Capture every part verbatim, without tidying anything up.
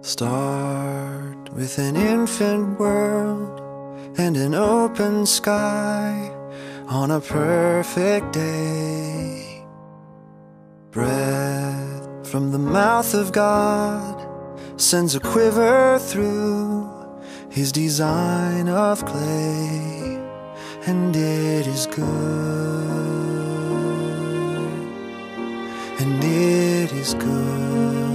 Start with an infant world and an open sky on a perfect day. Breath from the mouth of God sends a quiver through His design of clay, and it is good, and it is good.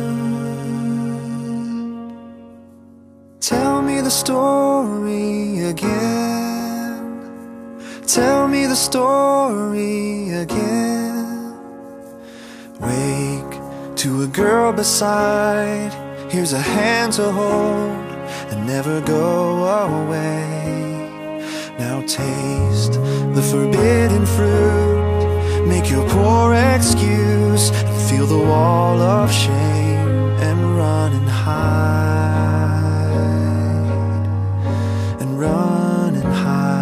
Tell me the story again. Tell me the story again. Wake to a girl beside. Here's a hand to hold and never go away. Now taste the forbidden fruit. Make your poor excuse and feel the wall of shame and run and hide. Run and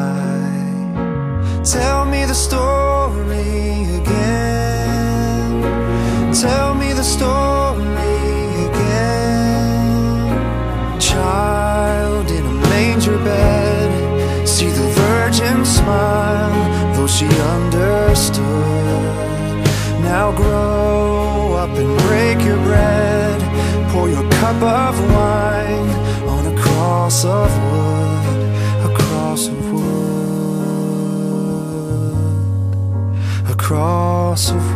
hide. Tell me the story again. Tell me the story again. Child in a manger bed, see the virgin smile, though she understood. Now grow up and break your bread, pour your cup of wine on a cross of wood. A cross of wood, a cross of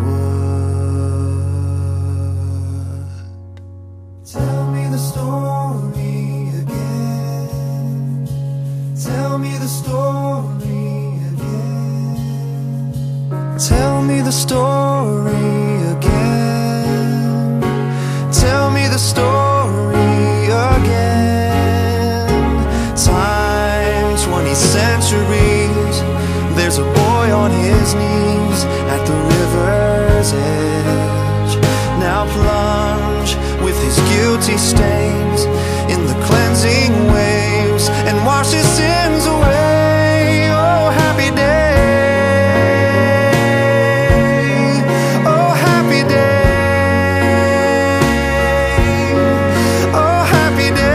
wood. Tell me the story again. Tell me the story again. Tell me the story again. Tell me the story again. Time twenty centuries, there's a boy on his knees at the river's edge. Now plunge with his guilty stains in the cleansing waves and wash his sins away. Oh, happy day. Oh, happy day. Oh, happy day.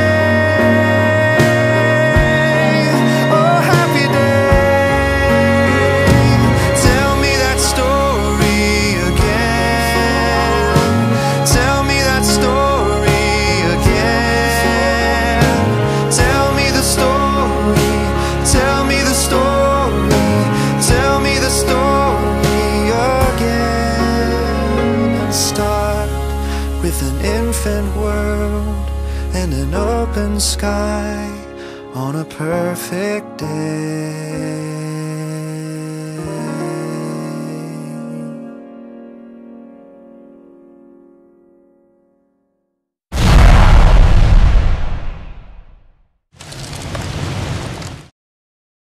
With an infant world and an open sky on a perfect day.